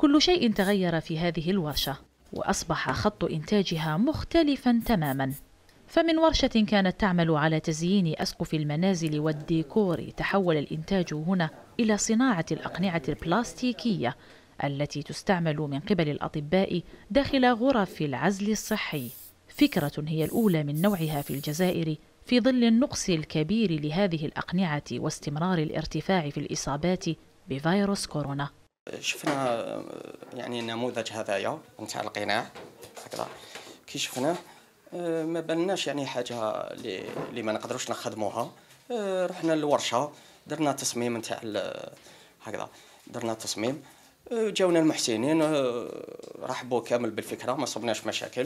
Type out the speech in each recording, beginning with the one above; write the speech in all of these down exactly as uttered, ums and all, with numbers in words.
كل شيء تغير في هذه الورشة، وأصبح خط إنتاجها مختلفا تماما. فمن ورشة كانت تعمل على تزيين أسقف المنازل والديكور، تحول الإنتاج هنا إلى صناعة الأقنعة البلاستيكية التي تستعمل من قبل الأطباء داخل غرف العزل الصحي. فكرة هي الأولى من نوعها في الجزائر في ظل النقص الكبير لهذه الأقنعة واستمرار الارتفاع في الإصابات بفيروس كورونا. شفنا يعني النموذج هذايا نتاع القناع هكذا، كي شفناه ما بالناش يعني حاجه اللي ما نقدروش نخدموها. رحنا للورشه، درنا تصميم نتاع هكذا، درنا تصميم، جاونا المحسنين رحبوا كامل بالفكره، ما صبناش مشاكل.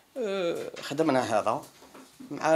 خدمنا هذا مع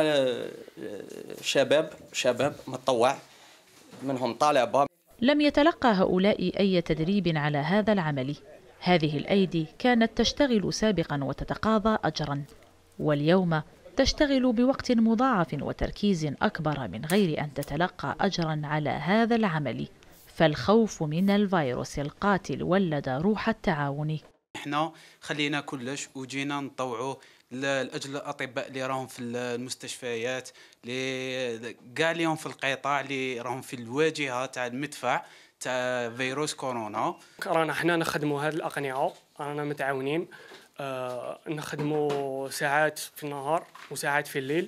شباب شباب متطوع، منهم طلبه. لم يتلقى هؤلاء أي تدريب على هذا العمل. هذه الأيدي كانت تشتغل سابقا وتتقاضى أجرا، واليوم تشتغل بوقت مضاعف وتركيز أكبر من غير أن تتلقى أجرا على هذا العمل. فالخوف من الفيروس القاتل ولد روح التعاون. احنا خلينا كلش وجينا نطوعوا لاجل الاطباء اللي راهم في المستشفيات، اللي كاع اليوم في القطاع، اللي راهم في الواجهه تاع المدفع تاع فيروس كورونا. رانا احنا نخدموا هذه الاقنعه، رانا متعاونين، آه نخدموا ساعات في النهار وساعات في الليل،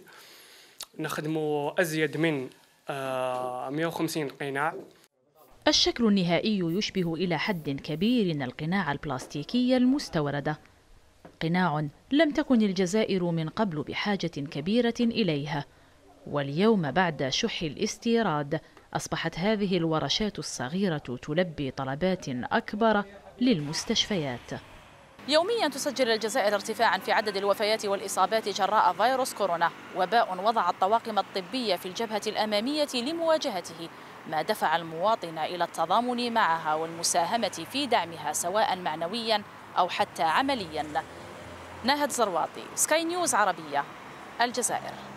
نخدموا ازيد من آه مئة وخمسين قناع. الشكل النهائي يشبه إلى حد كبير القناع البلاستيكي المستوردة، قناع لم تكن الجزائر من قبل بحاجة كبيرة إليها. واليوم بعد شح الاستيراد أصبحت هذه الورشات الصغيرة تلبي طلبات أكبر للمستشفيات. يوميا تسجل الجزائر ارتفاعا في عدد الوفيات والإصابات جراء فيروس كورونا، وباء وضع الطواقم الطبية في الجبهة الأمامية لمواجهته، ما دفع المواطن إلى التضامن معها والمساهمة في دعمها سواء معنويا أو حتى عمليا. ناهد زرواطي، سكاي نيوز عربية، الجزائر.